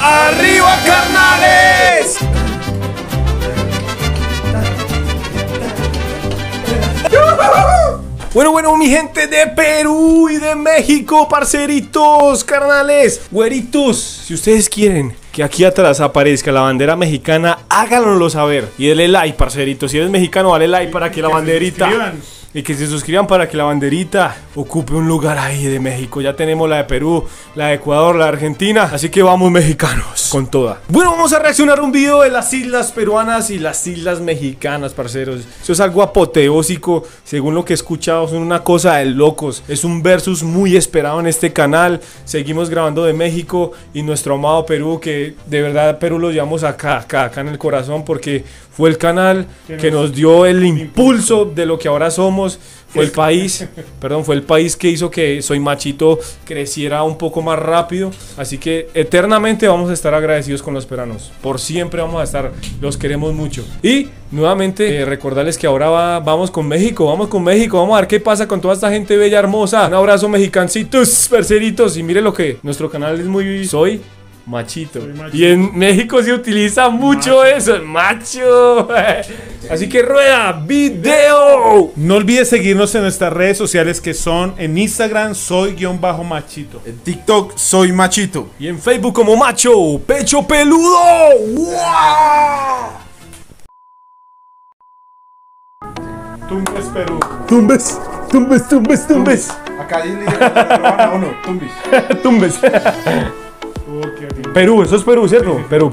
¡Arriba, carnales! Bueno, mi gente de Perú y de México, parceritos, carnales, güeritos, si ustedes quieren que aquí atrás aparezca la bandera mexicana, háganlo saber y denle like, parceritos. Si eres mexicano, dale like para que la banderita... Y que se suscriban para que la banderita ocupe un lugar ahí de México. Ya tenemos la de Perú, la de Ecuador, la de Argentina. Así que vamos, mexicanos, con toda. Bueno, vamos a reaccionar a un video de las islas peruanas y las islas mexicanas, parceros. Eso es algo apoteósico. Según lo que he escuchado, son una cosa de locos. Es un versus muy esperado en este canal. Seguimos grabando de México y nuestro amado Perú, que de verdad Perú lo llevamos acá en el corazón, porque fue el canal que nos dio el impulso de lo que ahora somos. Fue el país, fue el país que hizo que Soy Machito creciera un poco más rápido. Así que eternamente vamos a estar agradecidos con los peranos. Por siempre vamos a estar, los queremos mucho. Y nuevamente recordarles que ahora vamos con México, vamos a ver qué pasa con toda esta gente bella, hermosa. Un abrazo, mexicancitos, parceritos. Y mire lo que nuestro canal es muy... Soy Machito. Y en México se utiliza mucho eso, el macho. Así que rueda video. No olvides seguirnos en nuestras redes sociales, que son en Instagram soy_machito, en TikTok Soy Machito y en Facebook como Macho Pecho Peludo. ¡Wow! Tumbes, Perú. Tumbes. Acá hay uno, Tumbis. Tumbes. Perú, eso es Perú, ¿cierto? Perú.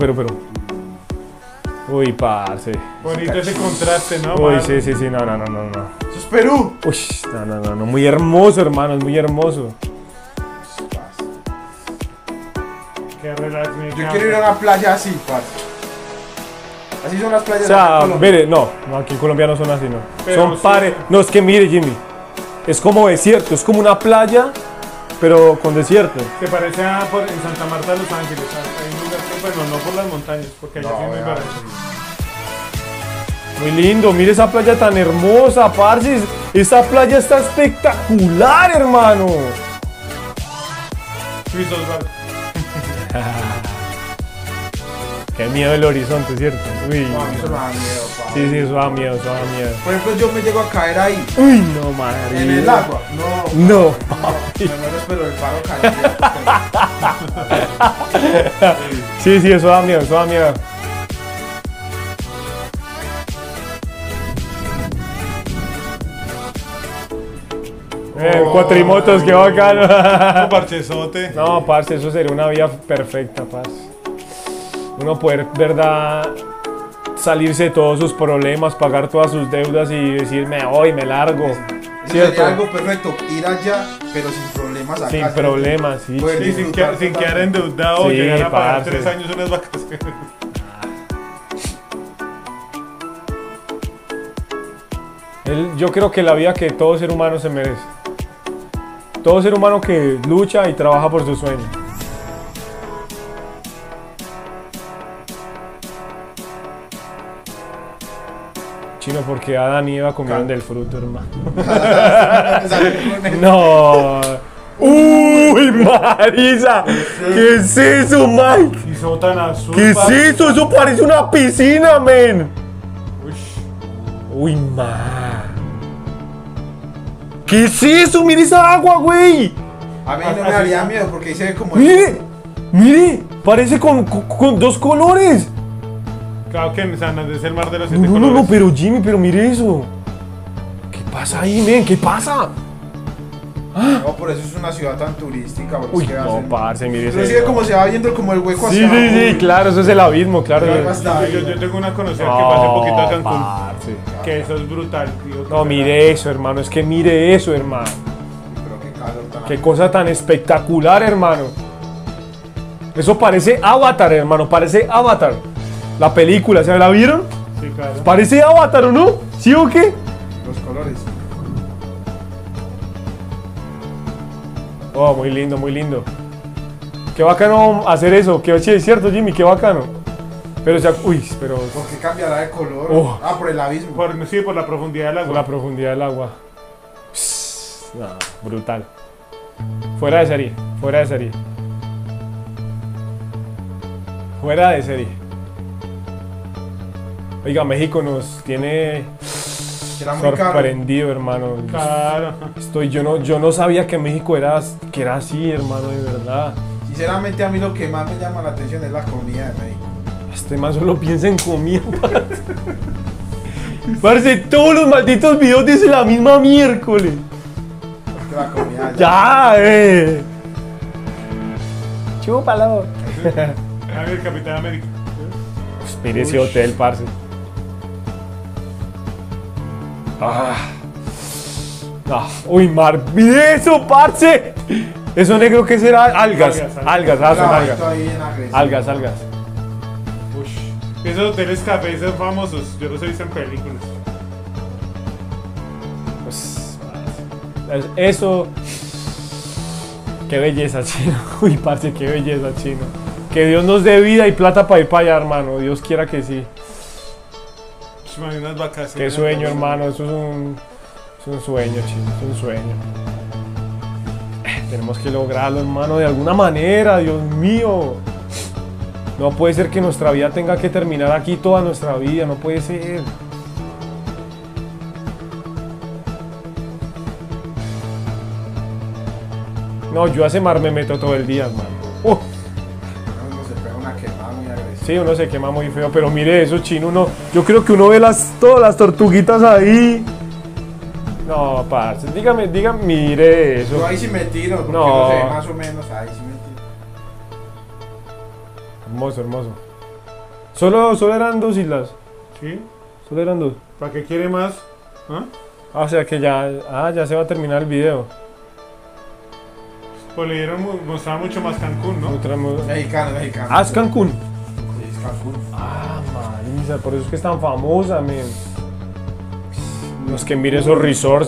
Uy, parce. Bonito ese contraste, ¿no? Uy, sí, no. Eso es Perú. Uy, no, muy hermoso, hermano, es muy hermoso. Qué relax, yo quiero ir a una playa así, parce. Así son las playas de Colombia. Mire, no, aquí en Colombia no son así, no. Pero son sí, pares. No, es que mire, Jimmy, es como desierto, es como una playa, pero con desierto. Se parece a en Santa Marta de Los Ángeles. Hay un lugar que, bueno, no por las montañas, porque allá sí es muy barato. Muy lindo, mire esa playa tan hermosa, parce. Esa playa está espectacular, hermano. Luis Osvaldo. Qué miedo el horizonte, ¿cierto? Uy, No, a mí eso me da miedo, parce. sí, eso da miedo, Por ejemplo, yo me llego a caer ahí. Uy, no, madre. En el agua. No. Me muero, pero el paro cardíaco. Sí, eso da miedo, Cuatrimotos, qué bacano. Un parchezote. No, parce, eso sería una vida perfecta, parce. Uno poder, verdad, salirse de todos sus problemas, pagar todas sus deudas y decir, me voy, me largo. Eso sería algo perfecto, ir allá, pero sin problemas acá. Sin problemas, sí. Sí, sin quedar endeudado, sí, llegar a pagar parce. 3 años unas vacaciones. Yo creo que la vida que todo ser humano se merece. Todo ser humano que lucha y trabaja por su sueño. Chino, porque Adán y Eva comieron del fruto, hermano. No. Uy, Marisa. ¿Qué es eso, Mike? Hizo tan azul. ¿Qué es eso? Eso parece una piscina, men. Uy, ma. ¿Qué es eso? Mire esa agua, güey. A mí no me daría miedo porque ahí se ve como... Mire, parece con dos colores. Claro que en San Andrés es el mar de los 7 colores. No, pero Jimmy, pero mire eso. ¿Qué pasa ahí, men? ¿Qué pasa? No, por eso es una ciudad tan turística. Uy, no, parce, mire eso. Pero sí, como se va viendo como el hueco hacia abajo. Sí, claro, eso es el abismo, claro. Yo tengo una conocida que fue hace poquito a Cancún. Parce. Que eso es brutal, tío. No, mire eso, hermano, es que mire eso, hermano. Pero qué calor tan... Qué cosa tan espectacular, hermano. Eso parece Avatar, hermano, parece Avatar. La película, ¿se la vieron? Sí, claro. Parece Avatar, ¿o no? ¿Sí o qué? Los colores. Oh, muy lindo, muy lindo. Qué bacano hacer eso, qué es cierto, Jimmy, qué bacano. Pero, o sea, uy, pero... ¿Por qué cambiará de color? Oh. Ah, por el abismo. Sí, por la profundidad del agua. Por la profundidad del agua. No, brutal. Fuera de serie, fuera de serie. Fuera de serie. Oiga, México nos tiene Era muy caro. sorprendido, hermano. Claro. Yo no sabía que México era así, hermano, de verdad. Sinceramente a mí lo que más me llama la atención es la comida de México. Este man solo piensa en comida. Parce, todos los malditos videos dicen la misma miércoles. Es que la comida Ya, Chúpalo. A ver, Capitán América. Mire ese hotel, parce. Uy, mire eso, parce. Eso negro que será algas. Algas, son algas. Algas. Ush. Esos hoteles cafés son famosos. Yo los he visto en películas. Pues, eso. Qué belleza, chino. Uy, parce, qué belleza, chino. Que Dios nos dé vida y plata para ir para allá, hermano. Dios quiera que sí. Unas vacaciones. Qué sueño, hermano. Eso es un sueño, chino. Es un sueño. Tenemos que lograrlo, hermano, de alguna manera. Dios mío. No puede ser que nuestra vida tenga que terminar aquí toda nuestra vida. No puede ser. No, yo a ese mar me meto todo el día, hermano. Uno se pega una quemada muy agresiva. Sí, uno se quema muy feo, pero mire eso, chino, yo creo que uno ve todas las tortuguitas ahí. No, parce, dígame, mire eso. Yo ahí sí me tiro, porque No. no sé, más o menos, ahí sí me tiro. Hermoso. Solo eran 2 islas. ¿Sí? Solo eran 2. ¿Para qué quiere más? ¿Ah? O sea que ya se va a terminar el video. Pues le dieron mostrar mucho más Cancún, ¿no? Mexicano. Ah, es Cancún. Sí, es Cancún. Ah, Marisa, por eso es que es tan famosa, men. No, es que mire esos resorts.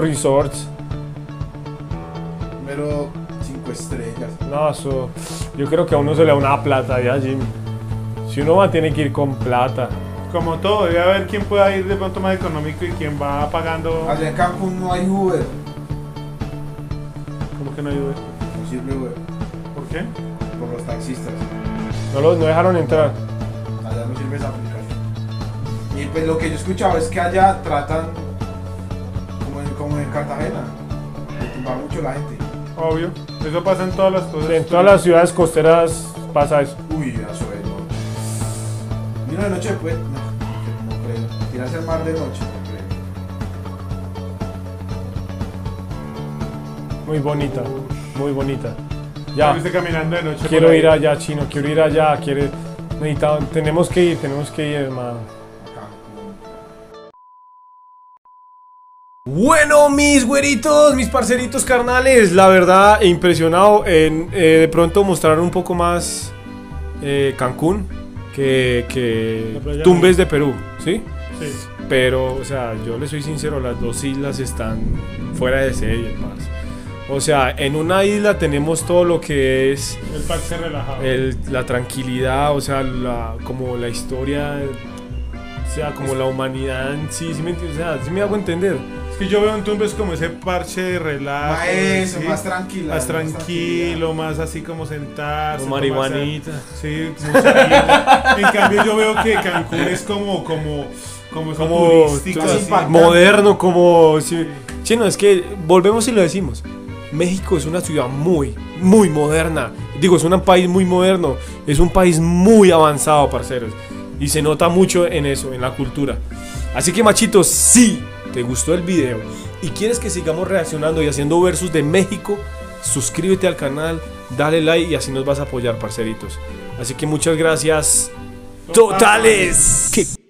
Número 5 estrellas. No, eso. Yo creo que a uno se le da una plata ya, Jimmy. Si uno va, tiene que ir con plata. Como todo, debe haber quien pueda ir de pronto más económico y quien va pagando. Allá en Cancún no hay Uber. ¿Cómo que no ayude? No sirve Uber. ¿Por qué? Por los taxistas. No dejaron entrar. Allá no sirve esa aplicación. Y pues lo que yo he escuchado es que allá tratan como en Cartagena de tumbar mucho la gente. Obvio. Eso pasa en todas las cosas. En todas las ciudades costeras pasa eso. Uy, eso es, no. Y una de noche pues, no creo. Tirarse al mar de noche, no creo. Muy bonita. ¿Ya Ya, viste caminando de noche? quiero por ahí? ir allá, chino, quiero ir allá. Tenemos que ir, hermano. Bueno, mis güeritos, mis parceritos carnales, la verdad, impresionado en de pronto mostrar un poco más Cancún que La playa Tumbes de Perú, ¿sí? Sí. Pero, o sea, yo le soy sincero, las 2 islas están fuera de serie, parce. O sea, en una isla tenemos todo lo que es El parque relajado. la tranquilidad, o sea, como la historia, o sea, como la humanidad en sí, ¿sí me entiendes? O sea, ¿sí me hago entender? Es que yo veo en Tumbes como ese parche de relajo. Eso, ¿sí? más tranquila. Más tranquilo, más así como sentarse. Como marihuanita. Sí, mucha en cambio yo veo que Cancún es como turístico, casi así. impactante. Moderno, como... Sí. Chino, es que volvemos y lo decimos. México es una ciudad muy moderna. Digo, es un país muy moderno. Es un país muy avanzado, parceros. Y se nota mucho en eso, en la cultura. Así que, machitos, si te gustó el video y quieres que sigamos reaccionando y haciendo versus de México, suscríbete al canal, dale like y así nos vas a apoyar, parceritos. Así que muchas gracias totales.